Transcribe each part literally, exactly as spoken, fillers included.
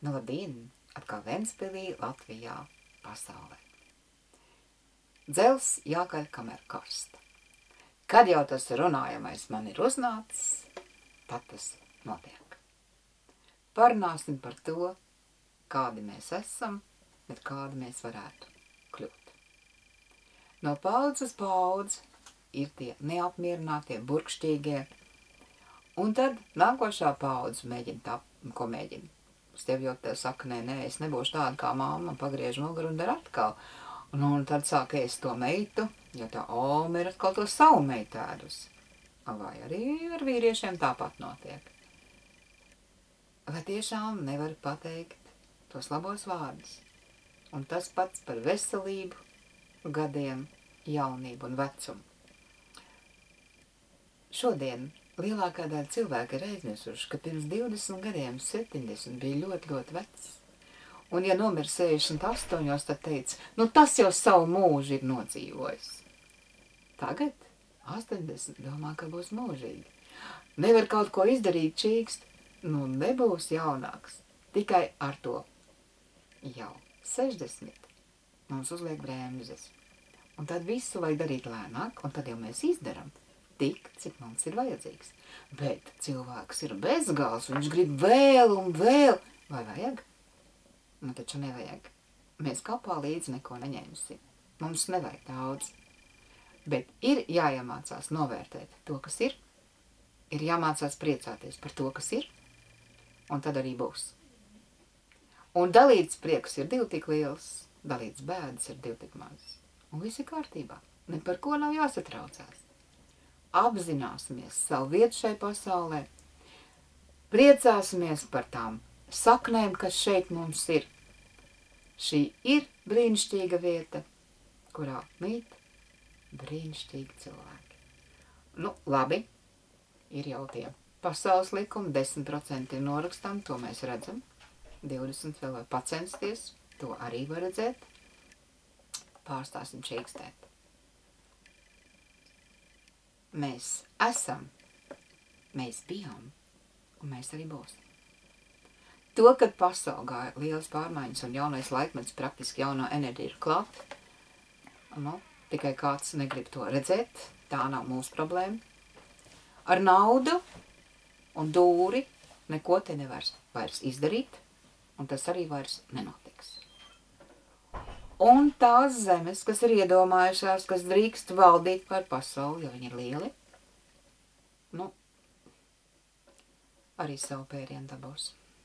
Nu, labdien, atkal Ventspilī, Latvijā, pasaulē. Dzels jākaļ, kamēr karsta. Kad jau tas runājamais man ir uznācis, tad tas notiek. Parunāsim par to, kādi mēs esam, bet kādi mēs varētu kļūt. No paudzes paudzi ir tie neapmierinātie, burkšķīgie, un tad nākošā paudze mēģina tā, ko mēģina. Uz tevi jau te saka, nē, nē, es nebūšu tāda kā mamma, pagriež muguru un dar atkal. Un, un tad sāk ēst to meitu, jo tā oma ir atkal to savu meitu ēdusi. Vai arī ar vīriešiem tāpat notiek. Vai tiešām nevar pateikt tos labos vārdus? Un tas pats par veselību, gadiem, jaunību un vecumu. Šodien lielākā daļa cilvēka ir aizmirsuši, ka pirms divdesmit gadiem septiņdesmit bija ļoti, ļoti vecs. Un ja nomir sešdesmit astoņos, tad teica, nu tas jau savu mūžu ir nodzīvojis. Tagad astoņdesmit domā, ka būs mūžīgi. Nevar kaut ko izdarīt čīkst, nu nebūs jaunāks. Tikai ar to jau sešdesmit mums uzliek bremzes. Un tad visu vajag darīt lēnāk, un tad jau mēs izdaram tik, cik mums ir vajadzīgs. Bet cilvēks ir bezgals, viņš grib vēl un vēl. Vai vajag? Nu taču nevajag. Mēs kapā līdzi neko neņemsim. Mums nevajag daudz. Bet ir jāiemācās novērtēt to, kas ir. Ir jāmācās priecāties par to, kas ir. Un tad arī būs. Un dalīts prieks ir divi tik liels, dalīts bēdas ir divi tik mazs. Un viss ir kārtībā. Ne par ko nav jāsatraucās. Apzināsimies savu vietu šai pasaulē, priecāsimies par tām saknēm, kas šeit mums ir. Šī ir brīnišķīga vieta, kurā mīt brīnišķīgi cilvēki. Nu, labi, ir jau tie pasaules likumi, desmit procenti ir norakstam, to mēs redzam, divdesmit vēl var pacensties, to arī var redzēt, pārstāsim čīkstēt. Mēs esam, mēs bijām, un mēs arī būsim. To, kad pasaulē gāja lielas pārmaiņas un jaunais laikmets, praktiski jaunā enerģija ir klāt, nu, tikai kāds negrib to redzēt, tā nav mūsu problēma. Ar naudu un dūri neko te nevar vairs izdarīt, un tas arī vairs nenotiks. Un tās zemes, kas ir iedomājušās, kas drīkst valdīt par pasauli, jo viņi ir lieli, nu, arī savu pērienu dabūs.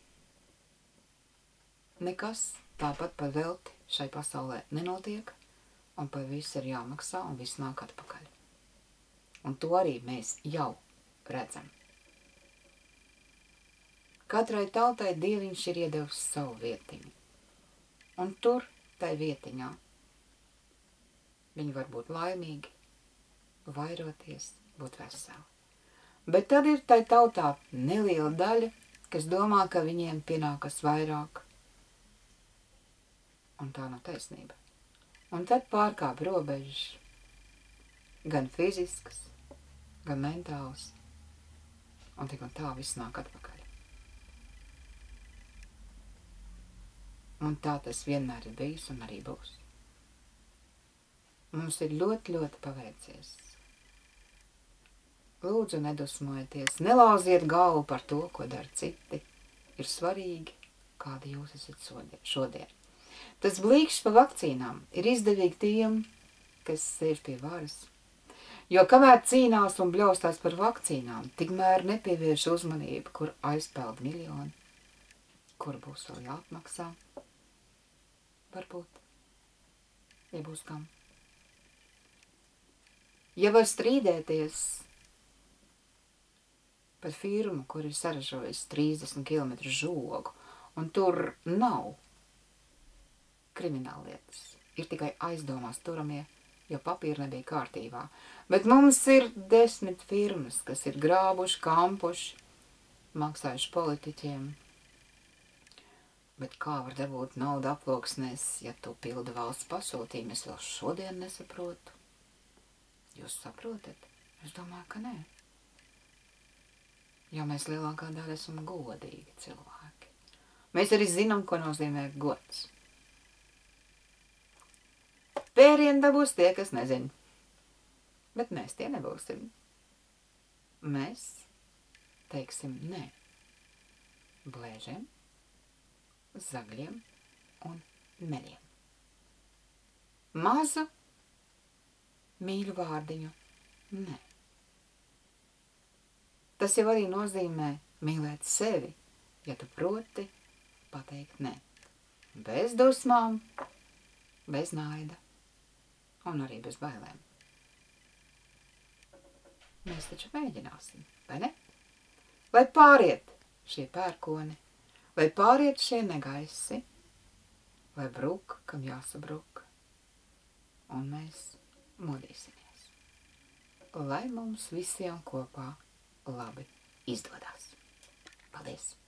Nekas tāpat par velti šai pasaulē nenotiek, un par visu ir jāmaksā, un viss nāk atpakaļ. Un to arī mēs jau redzam. Katrai tautai Dieviņš ir iedevis savu vietiņu. Un tur, tai vietiņā, viņi var būt laimīgi, vairoties, būt veseli. Bet tad ir tai tautā neliela daļa, kas domā, ka viņiem pienākas vairāk. Un tā nav taisnība. Un tad pārkāp robežas, gan fiziskas, gan mentāls, un tik un tā viss nāk atpakaļ. Un tā tas vienmēr ir bijis un arī būs. Mums ir ļoti, ļoti paveicies. Lūdzu, nedusmojieties, nelauziet galvu par to, ko dara citi. Ir svarīgi, kādi jūs esat šodien. Tas blīkšķis pa vakcīnām ir izdevīgi tiem, kas sēž pie varas. Jo kamēr cīnās un bļaustās par vakcīnām, tikmēr nepievērš uzmanību, kur aizpeld miljoni, kur būs vēl jāatmaksā. Varbūt, ja būs kam. Ja var strīdēties par firmu, kur ir saražojis trīsdesmit kilometru žogu, un tur nav krimināllietas, ir tikai aizdomās turamie, jo papīri nebija kārtībā. Bet mums ir desmit firmas, kas ir grābuši, kampuši, maksājuši politiķiem. Bet kā var dabūt naudu aploksnēs, ja tu pildi valsts pasūtījumu? Es vēl šodien nesaprotu. Jūs saprotat? Es domāju, ka nē. Jo mēs lielākā daļa esam godīgi cilvēki. Mēs arī zinām, ko nozīmē gods. Pērienu dabūs tie, kas nezin. Bet mēs tie nebūsim. Mēs teiksim nē. Blēžiem, zagļiem un meļiem. Mazu mīļu vārdiņu nē. Tas jau arī nozīmē mīlēt sevi, ja tu proti pateikt nē. Bez dusmām, bez naida un arī bez bailēm. Mēs taču mēģināsim, vai ne? Lai pāriet šie pērkoni, lai pāriet šie negaisi, lai bruk, kam jāsabruk, un mēs modīsimies. Lai mums visiem kopā labi izdodas. Paldies!